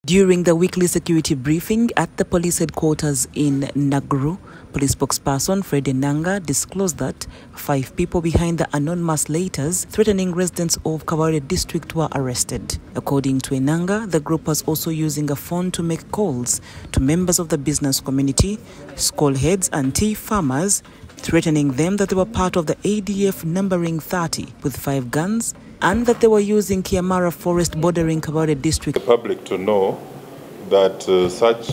During the weekly security briefing at the police headquarters in Naguru, police spokesperson Fred Enanga disclosed that 5 people behind the anonymous letters threatening residents of Kabarole district were arrested. According to Enanga, the group was also using a phone to make calls to members of the business community, school heads and tea farmers, threatening them that they were part of the ADF numbering 30 with 5 guns and that they were using Kiamara forest bordering Kabarole district. The public to know that such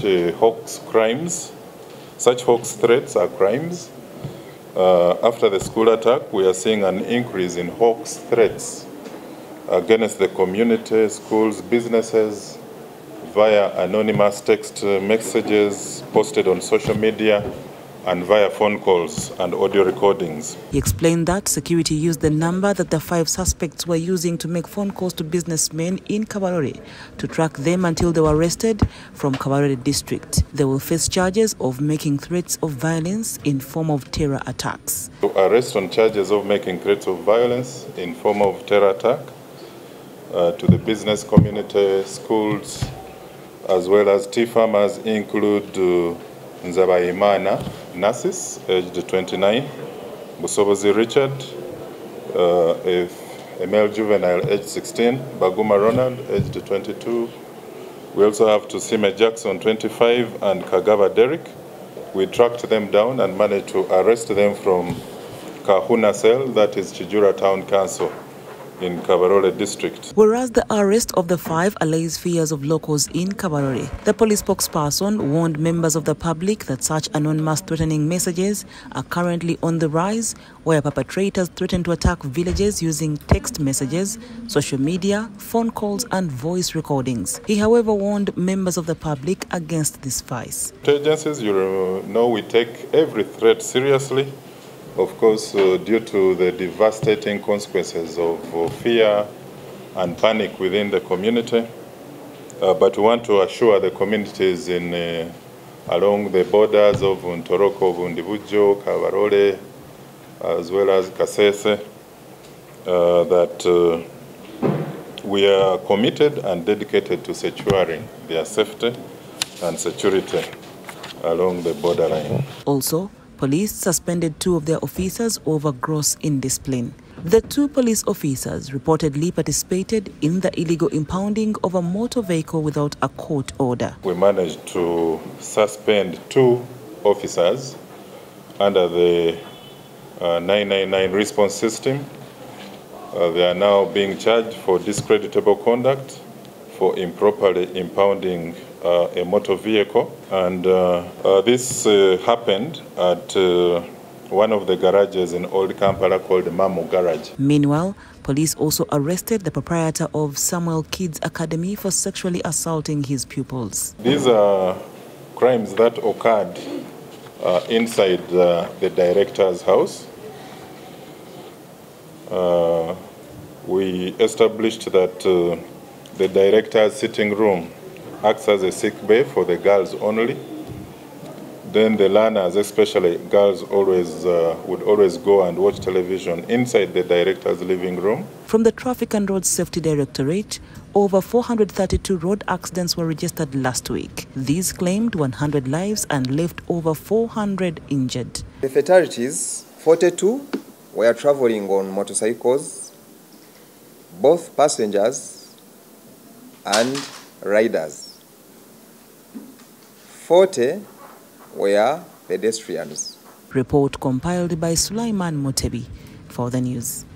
hoax threats are crimes. After the school attack, we are seeing an increase in hoax threats against the community, schools, businesses, via anonymous text messages posted on social media and via phone calls and audio recordings. He explained that security used the number that the 5 suspects were using to make phone calls to businessmen in Kabarole to track them until they were arrested from Kabarole district. They will face charges of making threats of violence in form of terror attacks. To arrest on charges of making threats of violence in form of terror attack to the business community, schools, as well as tea farmers include Nzabayimana Narcis, aged 29, Busobozi Richard, a male juvenile, aged 16, Baguma Ronald, aged 22. We also have Tusime Jackson, 25, and Kagaba Derek. We tracked them down and managed to arrest them from Kahuna Cell, that is Chijura Town Council, in Kabarole district. Whereas the arrest of the 5 allays fears of locals in Kabarole, the police spokesperson warned members of the public that such anonymous threatening messages are currently on the rise, where perpetrators threaten to attack villages using text messages, social media, phone calls and voice recordings. He, however, warned members of the public against this vice. Agencies, you know, we take every threat seriously. Of course, due to the devastating consequences of fear and panic within the community. But we want to assure the communities along the borders of Ntoroko, Vundibujo, Kabarole, as well as Kasese, that we are committed and dedicated to securing their safety and security along the borderline. Also, police suspended 2 of their officers over gross indiscipline. The 2 police officers reportedly participated in the illegal impounding of a motor vehicle without a court order. We managed to suspend 2 officers under the 999 response system. They are now being charged for discreditable conduct, for improperly impounding a motor vehicle, and this happened at one of the garages in Old Kampala called the Mamu Garage. Meanwhile, police also arrested the proprietor of Samuel Kids Academy for sexually assaulting his pupils. These are crimes that occurred inside the director's house. We established that the director's sitting room acts as a sick bay for the girls only. Then the learners, especially girls, would always go and watch television inside the director's living room. From the Traffic and Road Safety Directorate, over 432 road accidents were registered last week. These claimed 100 lives and left over 400 injured. The fatalities, 42 were traveling on motorcycles, both passengers and riders. 40 were pedestrians. Report compiled by Sulaiman Motebi for the news.